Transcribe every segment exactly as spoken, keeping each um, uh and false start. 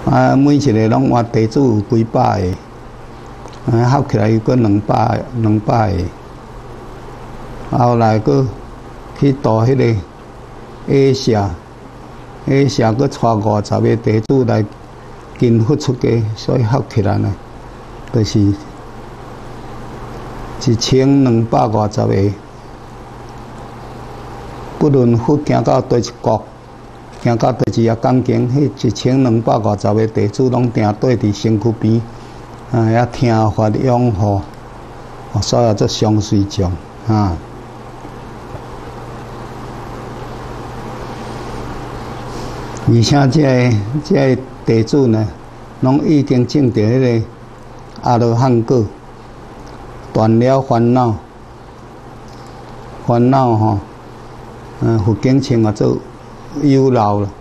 啊，每一个拢换地主有几百个，啊，合起来有个两百两百个。后来佫去度迄个下社，下社佫带五十个地主来均付出家，所以合起来呢，就是一千两百五十个。不论付行到倒一国，行到倒一个港境，迄一千两百五十个地主拢定缀伫身躯边，啊，遐听法拥护，所以做相随众啊。而且这个这个地主呢，拢已经证到迄个阿罗汉果，断了烦恼，烦恼吼。嗯，佛经称啊做忧恼了。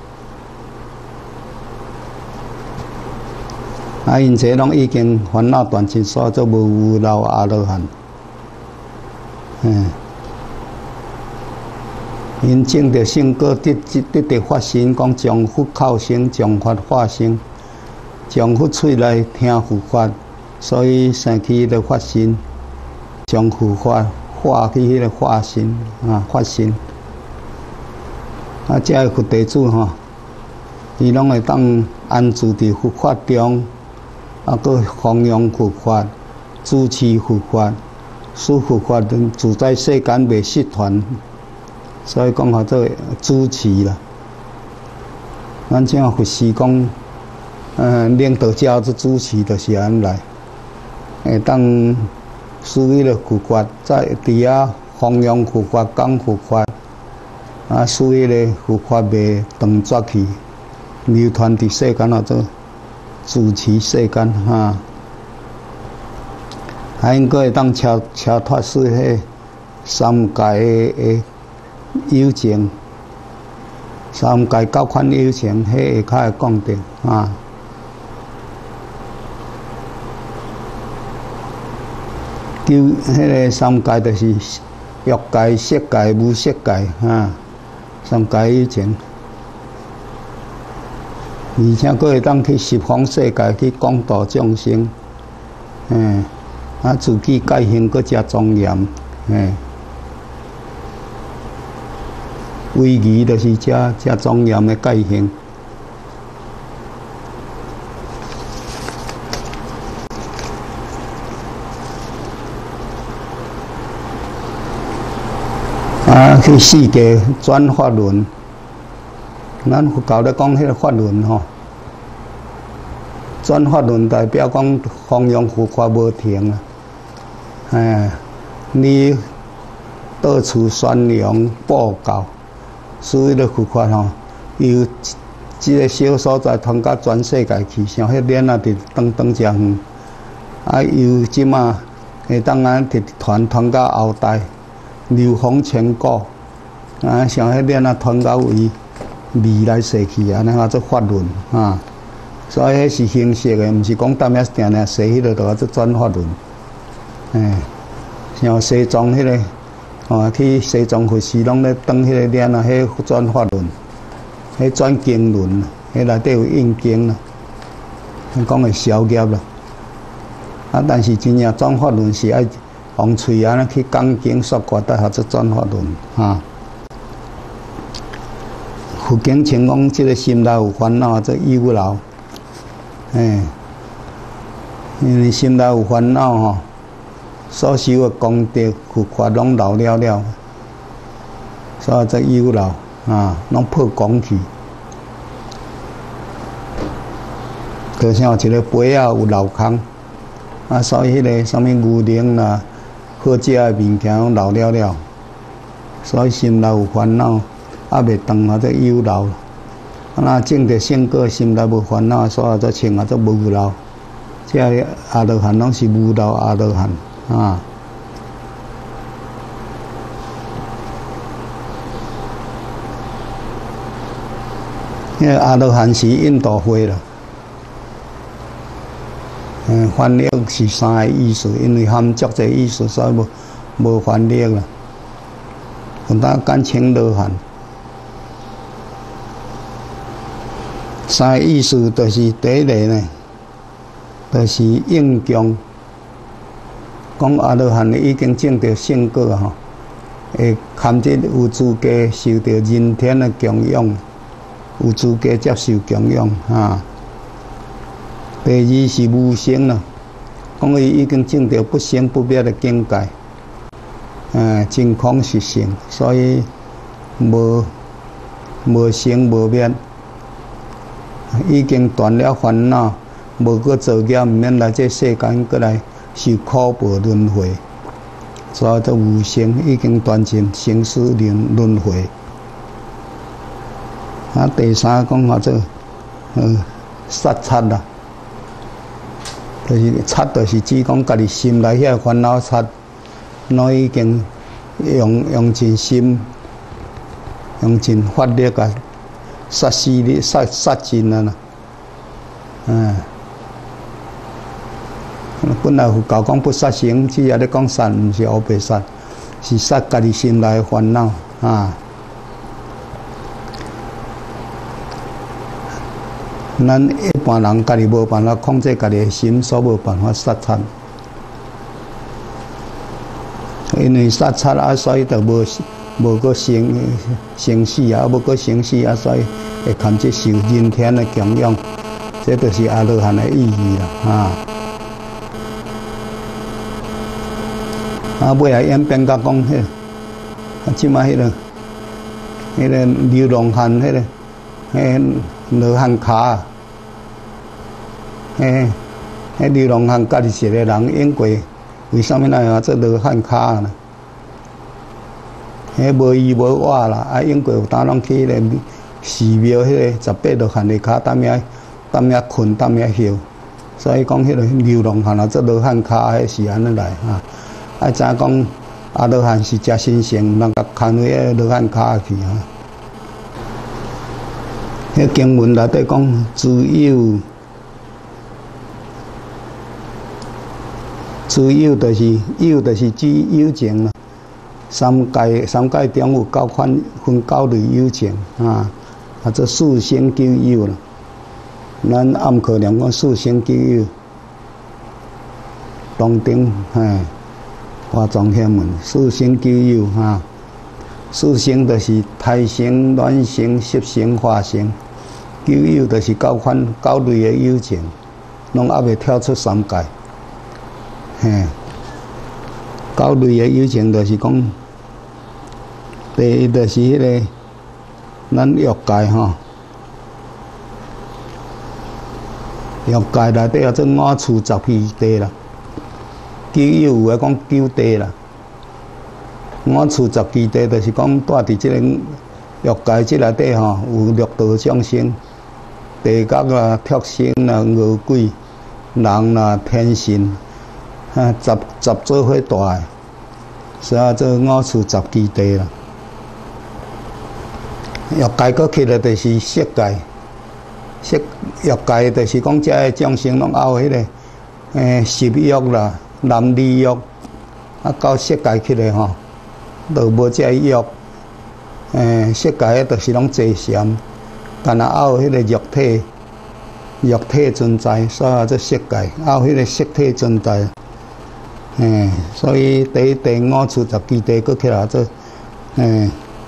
啊，因这拢已经烦恼断尽，所以做无忧恼阿罗汉。嗯，因证着圣果得得得发心，讲将佛口生，将法化生，将佛喙来听佛法，所以生起的发心，将佛法化去迄个化心啊，发心。啊，这个佛地主吼，伊拢会当安住伫佛法中，啊，佮弘扬佛法，主持佛法，使佛法住在世间袂失传，所以讲叫做主持啦。咱这样佛事讲，呃，领导者做主持，就是安来，会当使迄个佛法在伫遐弘扬佛法，讲佛法。啊，使迄个佛法袂断绝去，流传伫世间啊，做主持世间哈。还应该会当超超脱使迄三界的的有情，三界九款有情，迄会较会讲着啊。就迄个三界就是欲界、色界、无色界哈。三界有情，而且佫会当去十方世界去广度众生，嗯，啊自己改行佫加庄严，嗯，威仪就是加加庄严的改行。啊，去世界转法轮，咱佛教咧讲迄个法轮吼，转法轮代表讲弘扬佛法无停啊，哎，你到处宣扬布教，使迄个佛法吼，由即个小所在传到全世界去，像迄链啊，伫长长遮远，啊，由即马会当啊，直传传到后代。流芳千古，啊，像迄链啊传到为未来世去安尼啊做法轮啊，所以迄是形式的，毋是讲踮遐定定洗迄个就做转法轮。哎，像西藏迄个，啊，去西藏佛寺拢咧转迄个链啊，迄转法轮，迄转经轮，迄内底有印经啦，讲会消业啦。啊，但是真正转法轮是爱。用喙安尼去讲经说法，才合做转法轮哈。佛经称讲，即个心内有烦恼，做忧恼。哎，因为心内有烦恼吼，所修的功德、佛法拢漏了了，所以做忧恼啊，拢破功去。就像一个杯啊有漏空，啊，所以迄个啥物牛奶啦。好食的物件拢漏了了，所以心内有烦恼，还袂断啊，则忧恼。啊，那证着圣果，心内无烦恼，所以则称啊，则无恼。这阿罗汉拢是无恼阿罗汉啊。因为阿罗汉是印度会啦。嗯，翻译是三个意思，因为含足侪意思，所以无无翻译啦。有当简称罗汉， 三个意思就是第一个呢，就是应供。讲阿罗汉已经证到圣果吼，会堪这有资格受到人天的供养，有资格接受供养啊。第二是无生啦，讲伊已经证到不生不灭的境界，啊，真空实性，所以无无生无灭，已经断了烦恼，无搁造业，毋免来这世间过来受苦报轮回，所以这无生已经断尽生死轮轮回。啊，第三讲啊，这嗯杀贼啦。就是贼，就是指讲家己心内遐烦恼贼，拢已经用用尽心、用尽法力啊，杀死你、杀杀尽啊啦。嗯，本来佛教讲不杀生，只也咧讲杀，毋是黑白杀，是杀家己心内烦恼啊。咱一般人家己无办法控制家己的心，所无办法杀贼。因为杀贼啊，所以就无无个生生死啊，无个生死啊，所以会堪接受人天的供养，这就是阿罗汉的意义啦啊！啊，尾来演变甲讲迄，啊，即摆迄个迄个流浪汉迄个，迄罗汉卡。嘿，迄流浪汉家己一个人演过，为什么那样做罗汉卡呢？迄无依无我啦，啊演过有当拢去迄个寺庙迄个十八罗汉的卡，踮遐踮遐困，踮遐休，所以讲迄个流浪汉啊做罗汉卡，迄是安尼来啊。啊，怎讲阿罗汉是真神圣，人甲牵去迄罗汉卡去啊。迄经文内底讲自有。自有就是有，就是指有情啦。三界三界中有九款分九类有情啊，啊，这四生九有啦。咱暗课念讲四生九有，当顶嘿，华藏显文四生九有哈。四生就是胎生、卵生、湿生、化生，九有就是九款九类的有情，拢还未跳出三界。嘿，九类的有情就是讲，第一就是迄个咱欲界吼，欲界内底啊，做五处十二地啦，九有有诶讲九地啦，五处十二地就是讲住伫即个欲界即内底吼，有六道众生，地狱啦、畜生啦、恶鬼、人啦、天神。啊，十十做伙大诶，所以做五处十二地啦。欲界搁起来就是色界，色欲界就是讲遮个众生拢有迄个诶食欲啦、男女欲，啊到色界起来吼，就无遮个欲。诶，色界就是拢坐禅，干那有迄个肉体，肉体存在，所以做色界，有迄个色体存在。诶，所以第一第五处十二地搁起来做，诶，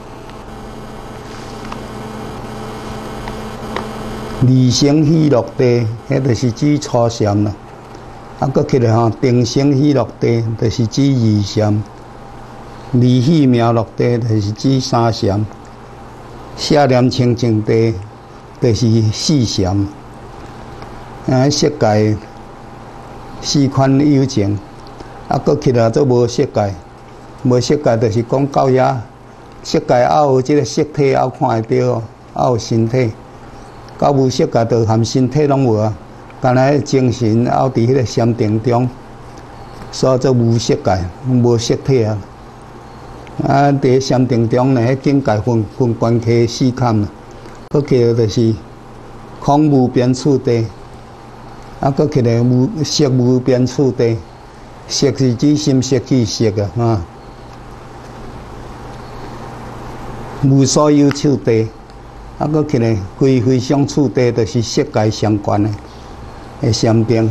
二生喜乐地，迄就是指初禅啦。啊，搁起来吼，定生喜乐地，就是指二禅；二喜妙乐地，就是指三禅；舍念清净地，就是四禅。啊，色界四款有情。啊，搁起来做无色界，无色界就是讲到遐，色界也有即个色体，也有看会到，也有身体。到无色界，就含身体拢无啊，干那精神也有伫迄个禅定中，所以做无色界，无色体啊。啊，伫禅定中呢，迄境界分分关系四坎啦。搁起来就是空无边处地，啊，搁起来无色无边处地。色是指心色气色啊，啊，无所有处地， 啊，搁起来非非相处地，就是色界相关的的禅定。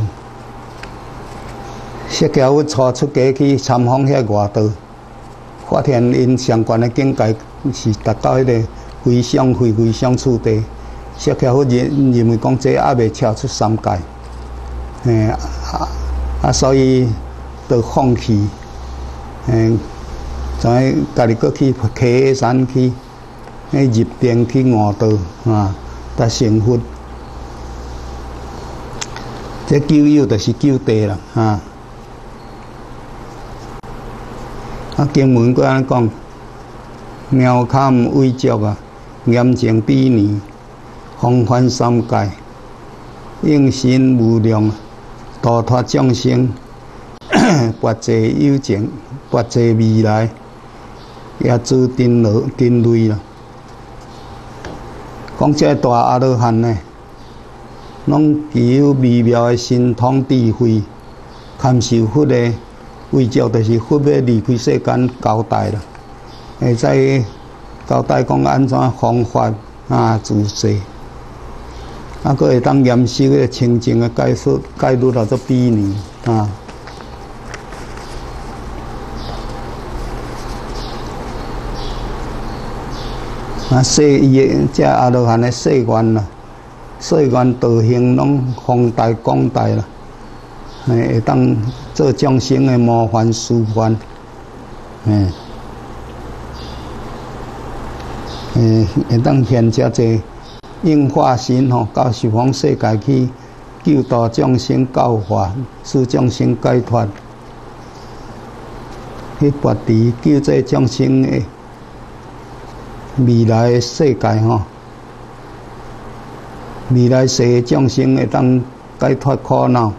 释迦佛带出家去参访遐外道，发现因相关的境界是达到迄个非相非非相处地。释迦佛认认为讲这还未超出三界，诶啊啊，所以就放弃，诶，再家己搁去溪山去，诶入定去悟道啊，达成佛。这救有就是救地啦，啊。啊，经文佫安尼讲，妙堪微足啊，严净比尼，方翻三界，应身无量，度脱众生，拔济有情，拔济未来，也诸天罗天类啦。讲这大阿罗汉呢，拢具有微妙的神通智慧，堪受佛的。为着就是佛要离开世间交代啦，会使交代讲安怎方法啊自世，啊，佫会当严守个清净的戒律，戒律叫做比尼啊。啊，世伊个这阿罗汉的世愿啦，世愿道行拢宏大广大啦。会当做众生的模范示范，诶，诶，会当现遮济应化身吼，到十方世界去救度众生、教化，使众生解脱，去拔除救济众生的未来的世界吼，未来世的众生会当解脱苦恼。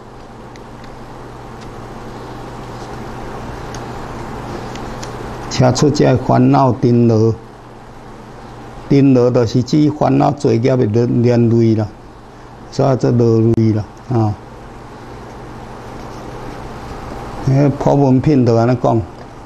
拆出这烦恼尘罗，尘罗就是指烦恼罪业的连连累啦，所以做罗累啦啊。迄普门品就安尼讲，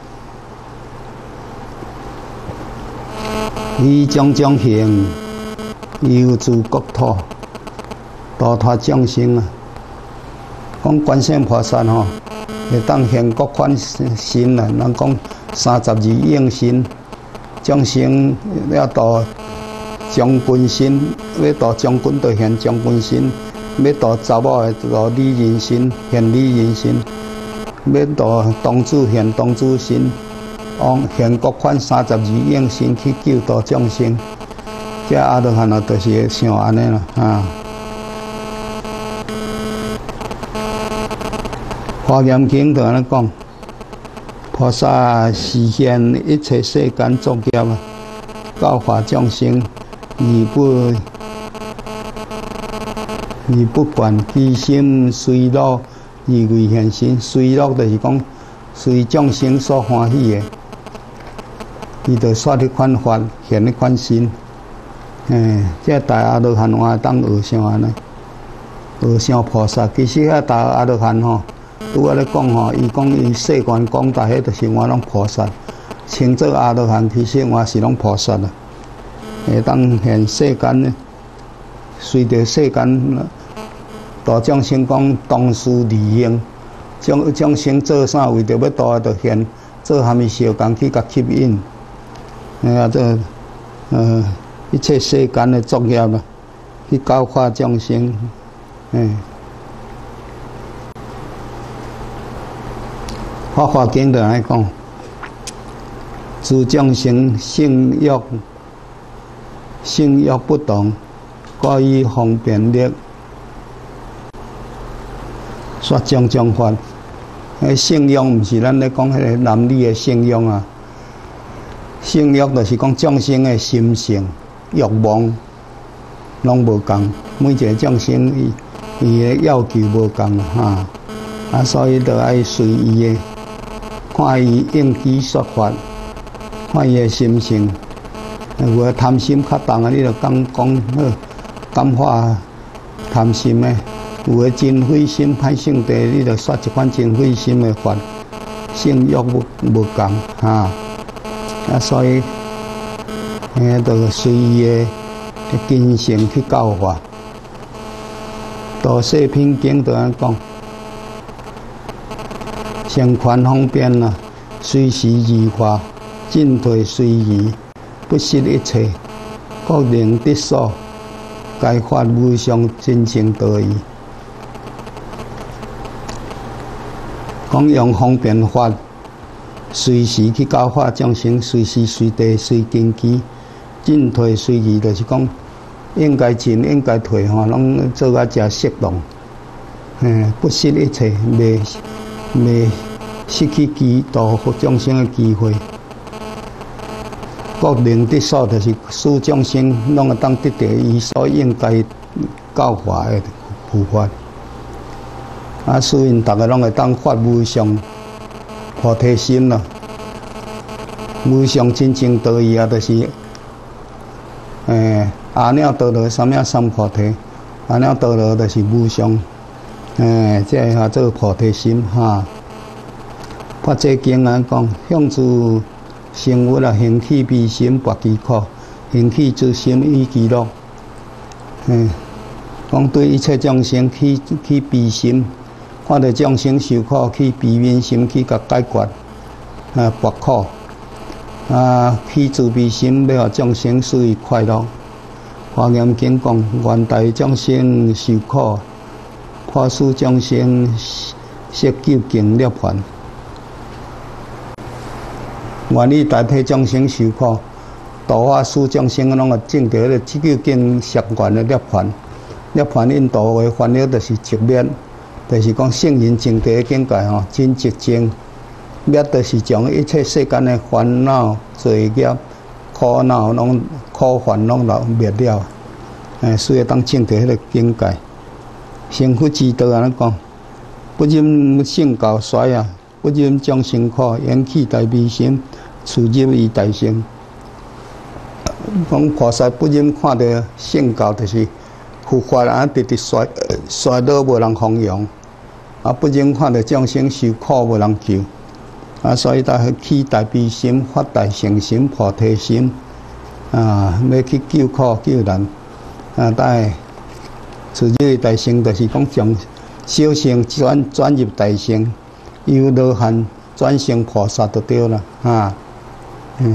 以种种行，游诸国土，度脱众生啊。讲观世音菩萨吼，会当现各款身啊，人讲。三十二应身，众生要度将军身，要度将军就现将军身；要度查某的度女人身，现女人身；要度童子现童子身，往现各款三十二应身去救度众生。这阿罗汉啊，就是像安尼啦啊。华严经就安尼讲。菩萨实现一切世间作业啊，教化众生，而不而不惯其心随乐而为现身。随乐就是讲随众生所欢喜的，伊就说迄款法现迄款身。诶，这大阿罗汉话当学像安尼，学像菩萨。其实遐大阿罗汉吼。拄仔咧讲吼，伊讲伊世愿广大，迄著是我拢菩萨，称作阿罗汉，其实我是拢菩萨啦。会当现世间呢，随着世间度众生讲当事利用，众众生做啥为着要度，著现做虾米小工去甲吸引，哎呀，这呃一切世间的作业啊，去教化众生，嗯。法华经就安尼讲，诸众生性欲性欲不同，各以方便力说种种法。迄性欲毋是咱咧讲迄个男女的性欲啊，性欲就是讲众生的心性欲望拢无共，每一个众生伊伊的要求无共哈，啊，所以就爱随伊的。看伊应机说法，看伊的心性。如果贪心较重啊，你就讲讲好感化贪心的；有个真慧心歹性地，你就说一款真慧心的法，性欲无无共哈。啊，所以，诶，就随伊的精神去教化。大细品经就安讲，先权方便啊，随时而化，进退随意，不失一切，各令得所，该法无上真正道义。讲用方便法，随时去教化众生，随时随地随根基，进退随意，就是讲应该进应该退吼，拢做啊正适当。嗯，不失一切，未未失去机度和众生的机会。各令得所，就是使众生拢会当得到伊所应该教化的护法。啊，使因大家拢会当发无上菩提心咯，无上真正道义啊，就是诶阿耨多罗三藐三菩提，阿耨多罗就是无上，诶，即个叫做菩提心哈。发这经啊讲，向诸生物啊，兴起悲心拔其苦，兴起诸心以其乐。嗯，讲对一切众生起起悲心。看到众生受苦，去悲悯心去甲解决，啊，拔苦，啊，起慈悲心，要互众生使伊快乐。华严经讲，愿代众生受苦，怕使众生悉究竟涅槃。愿意代替众生受苦，度化使众生拢个证到咧究竟涅槃的涅槃。涅槃印度话翻译就是寂灭。就是讲圣人净地境界吼，真寂静，灭就是将一切世间的烦恼、罪孽、苦恼拢苦烦拢了灭了，诶，所以当证到迄个境界。成佛之道安尼讲，不忍圣教衰啊，不忍众生苦，缘起大悲心，处入于大乘。讲菩萨不忍看到圣教，就是佛法啊，直直衰衰落，无人弘扬。啊，不忍看到众生受苦无人救，啊，所以他起大悲心、发大乘心、菩提心，啊，要去救苦救难，啊，但处入大乘，就是讲从小乘转转入大乘，由罗汉转成菩萨就对了，啊，嗯。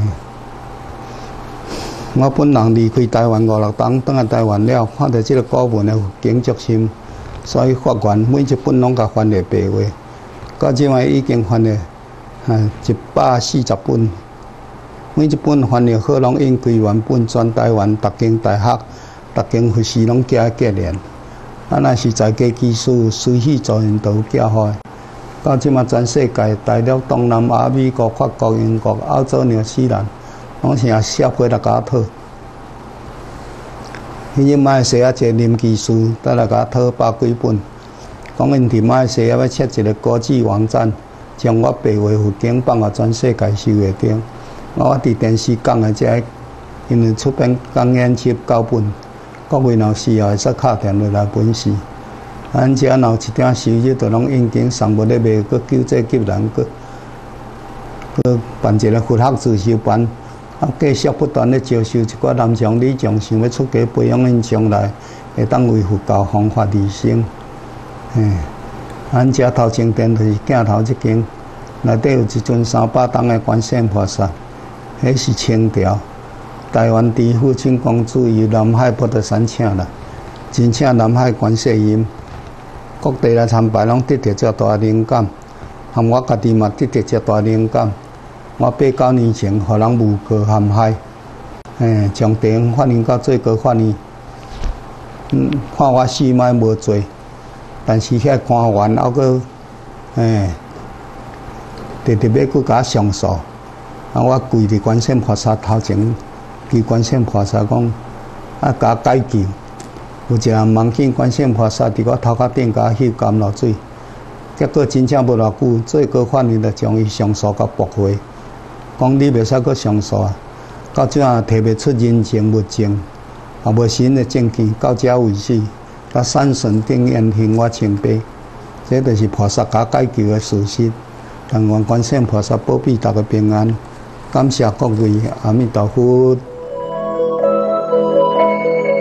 我本人离开台湾五六冬，倒来台湾了，看到这个古文的经足深。所以发愿每一本拢甲翻译白话，到即卖已经翻译啊一百四十本，每一本翻译好拢印归原本全台湾逐间大学、逐间佛寺拢加结连。啊，若是在家技术随喜助因都寄互。到即卖全世界，大陆、东南亚、美国、法国、英国、澳洲、纽西兰，拢成社会来甲讨。伊马来西亚一个林技师，倒来甲讨百几本，讲因伫马来西亚要设一个国际网站，将我白话佛经放互全世界收会着。我伫电视讲的这，因为出版讲演集九本，各位若需要会使敲电话来本事。咱遮若有一点收入，就拢印经送物咧卖，佮救济急难，佮佮办一个佛学自修班。啊，继续不断咧招收一寡男强女强，想要出家培养因将来会当为佛教弘法利生。嘿，咱遮头前殿就是镜头一间，内底有一尊三百重的观世音菩萨，迄是清朝台湾之父亲公主由南海佛陀山请啦，真请南海观世音，各地来参拜拢得到遮大灵感，含我家己嘛得到遮大灵感。我八九年前，互人诬告陷害，诶，将地方法院到最高法院，嗯，判我四摆无罪，但是遐官员还佫，诶，直直要佫甲我上诉，啊，我跪伫观世音菩萨头前，求观世音菩萨讲，啊，甲我解救。有一下梦见观世音菩萨伫我头壳顶甲我吸甘露水，结果真正无偌久，最高法院就将伊上诉甲驳回。讲你袂使阁上诉啊！到即下摕袂出人证物证，也无新的证据，到遮为止。甲善顺定言行我清白，这就是菩萨甲解救的事实。但愿观世音菩萨保庇大家平安，感谢各位，阿弥陀佛。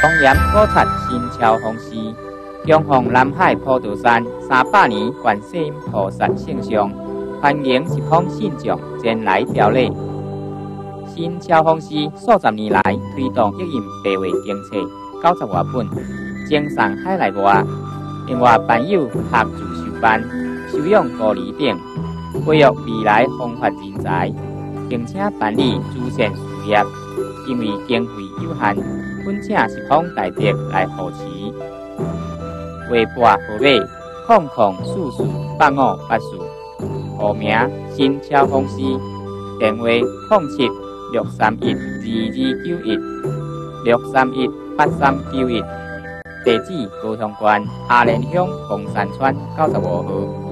中岩古刹新桥风寺，供奉南海普陀山三百年观世音菩萨圣像，欢迎一方信众前来朝礼。新桥风寺数十年来推动译印白话经册九十外本，精送海内外。另外办有学自修班、收养孤儿等，培育未来弘法人才，并且办理慈善事业。因为经费有限，恳请十方大德来扶持。月半号码空空四四八五八四，户名新桥风寺，电话零七六三一二二九一六三一八三九一，地址高雄县阿莲乡凤山村九十五号。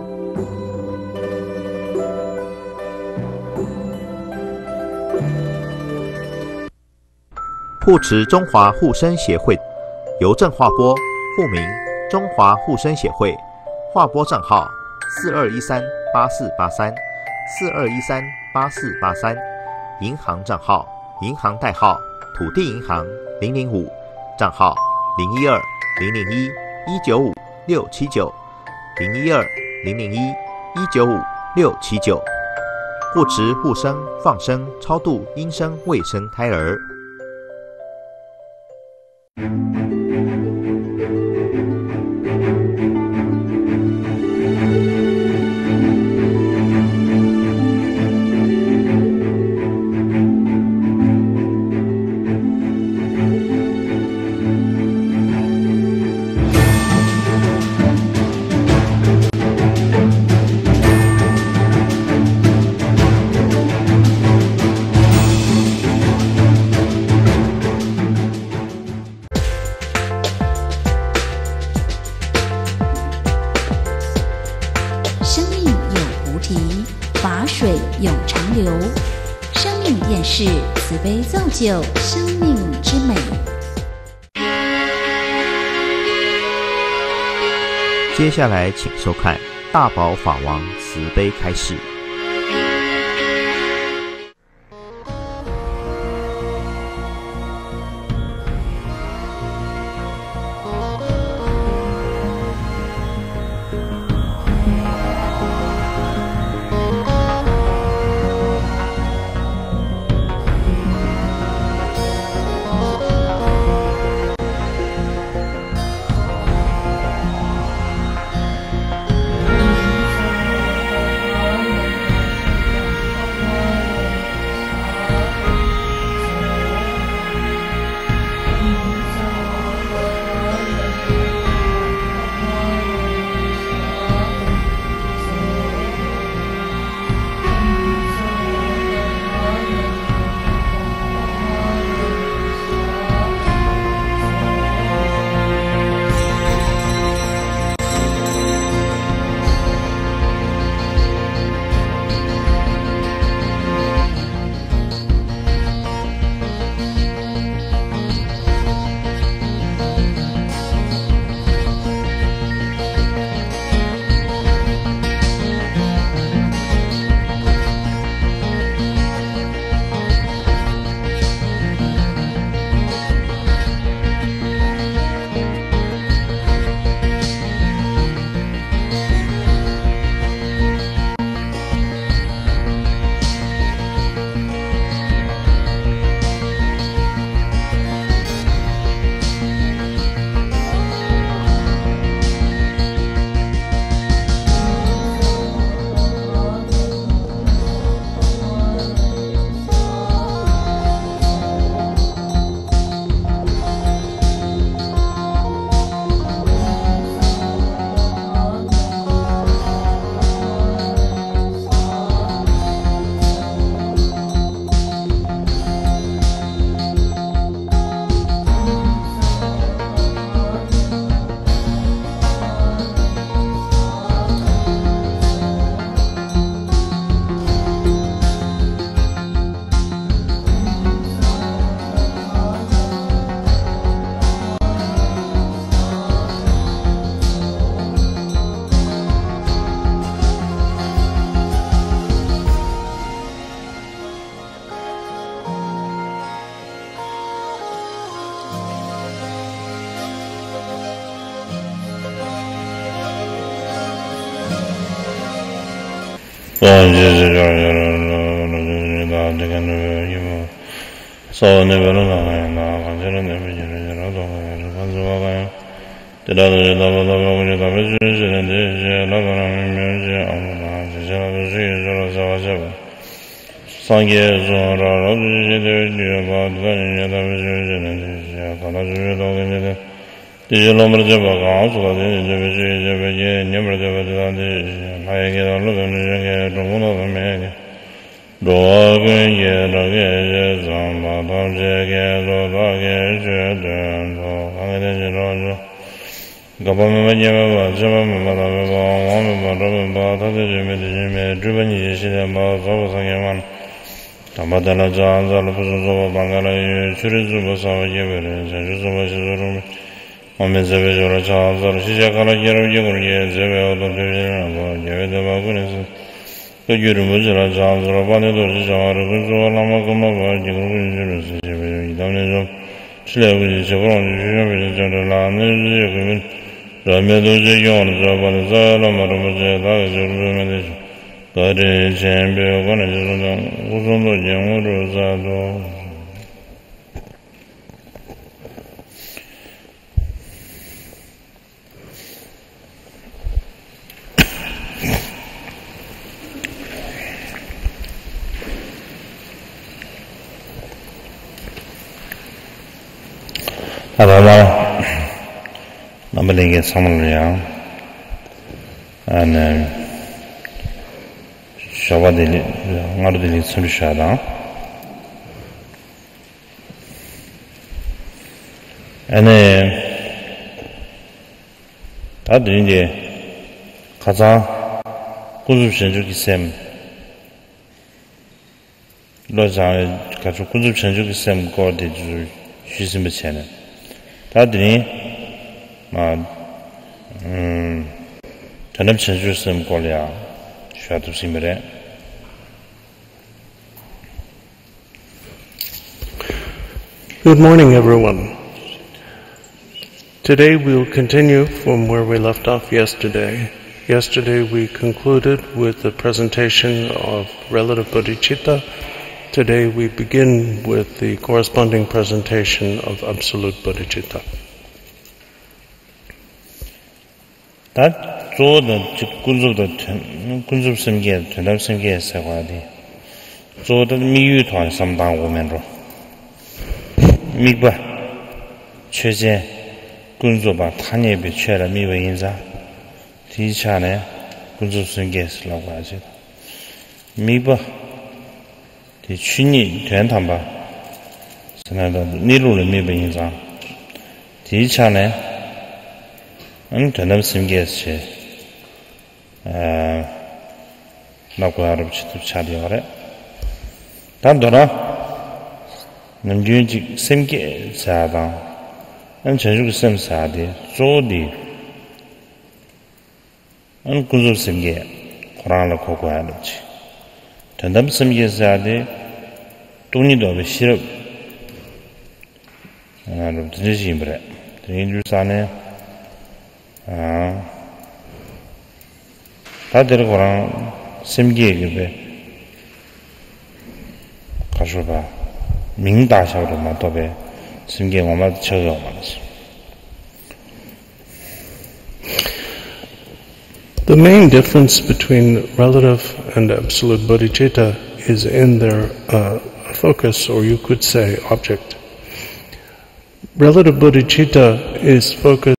护持中华护生协会邮政划拨，户名中华护生协会，划拨账号四二一三八四八三四二一三八四八三，银行账号银行代号土地银行零零五，账号零一二零零一一九五六七九零一二零零一一九五六七九，护持护生放生超度阴生未生胎儿。 慈悲造就生命之美。 接下来，请收看大宝法王慈悲开示。 So never know, consider never the other level of the vision and the level of some years or about the vision and the digital house was in the vision, never the I get a look at the one of the man. Dog and yet again, some bottom jacket, or dog and shirt, and all. Government never was ever one about the driven about Zosan. Tamadala Johns, all of us Bangala, Churizu, Sawa, and on the visual charms or Shishakala Yeru, Zebel, the Bagunis. The Yurumuzra Johns or Banado, Lamakuma, Jurism, Slave, Chevron, General, Ramedo, Yon, Zabanazala, Maramazela, Gade, Champion, Ganazon, Uzundo, Young Rosado. Adama Namalinga Samalia and Shavadili Nardili Sulshada and that in the Kaza Kuzushenjuki Sem Loza Kazu Kuzushenjuki Sem Gordi Shizim Channel. 다들이 막 음, 전업 전주스ම් 꼴이야. 샤도심이래. Good morning, everyone. Today we'll continue from where we left off yesterday. Yesterday we concluded with the presentation of relative bodhicitta. Today we begin with the corresponding presentation of absolute bodhicitta. 다 조도 군주도 군주 심계 전담 심계 세과디 조도 미유团 三당 오면로 미바 최제 군주바 탄예비 최라 미외 인자 디차네 군주 심계라고 하죠. 미바 이 춘이 된담바 선나도 니루를 미배인자 디차네 은 된담 심계시 아 나고하르 치트 차리어래 단도라 남주지 심계 자다 은 전주 심사디 조디 은 군주 심계 코란을 고고하는지 된담 심계자디 돈이도 왜 싫어? 아, 좀 드시지 그래. 드린 주산에 아, 다들 거랑 심기에 가셔봐. 민다셔로 맞도배 심기에 엄마 쳐요 말았어. The main difference between relative and absolute bodhicitta is in their uh, focus, or you could say object. Relative bodhicitta is focused